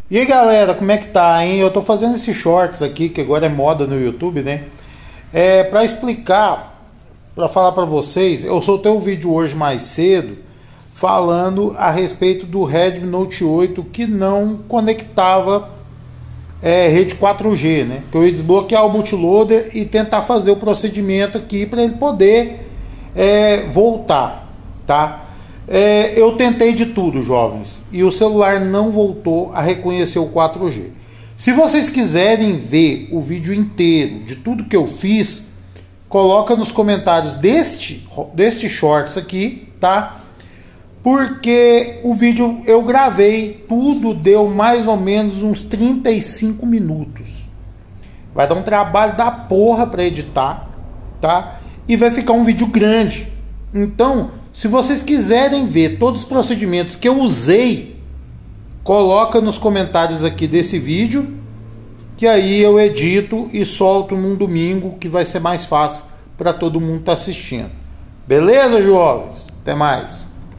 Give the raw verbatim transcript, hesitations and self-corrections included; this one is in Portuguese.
E aí galera, como é que tá, hein? Eu tô fazendo esses shorts aqui, que agora é moda no YouTube, né? É, pra explicar, pra falar pra vocês, eu soltei um vídeo hoje mais cedo falando a respeito do Redmi Note oito que não conectava é, rede quatro G, né? Que eu ia desbloquear o bootloader e tentar fazer o procedimento aqui para ele poder é, voltar, tá? É, eu tentei de tudo, jovens, e o celular não voltou a reconhecer o quatro G. Se vocês quiserem ver o vídeo inteiro de tudo que eu fiz, coloca nos comentários deste, deste shorts aqui, tá? Porque o vídeo eu gravei, tudo deu mais ou menos uns trinta e cinco minutos. Vai dar um trabalho da porra para editar, tá? E vai ficar um vídeo grande. Então, se vocês quiserem ver todos os procedimentos que eu usei, coloca nos comentários aqui desse vídeo, que aí eu edito e solto num domingo, que vai ser mais fácil para todo mundo estar assistindo. Beleza, jovens? Até mais.